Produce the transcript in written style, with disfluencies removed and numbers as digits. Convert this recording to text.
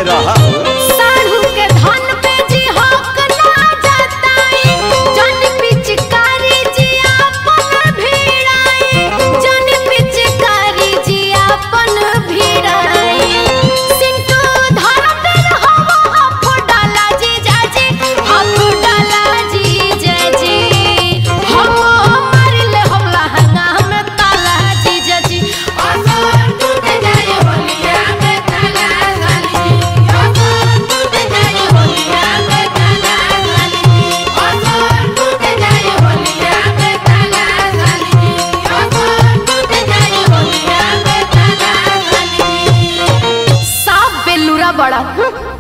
रहा साढ़ू के धन पे जी हक ना जताई, जन पिचकारी जी अपन भिड़ाई, जन पिचकारी जी अपन भिड़ाई। सिंटू धन पे हवा हफ डाला जी जाजी, हफ डाला जी जाजी। हम मारिले हम लहंगा में ताला जी जाजी। असर टूट जाए होलिया में ताला गाली, असर टूट जाए होलिया में ताला गाली, असर टूट जाए होलिया में ताला गाली, असर टूट जाए होलिया में ताला गाली। सब बेलूरा बड़ा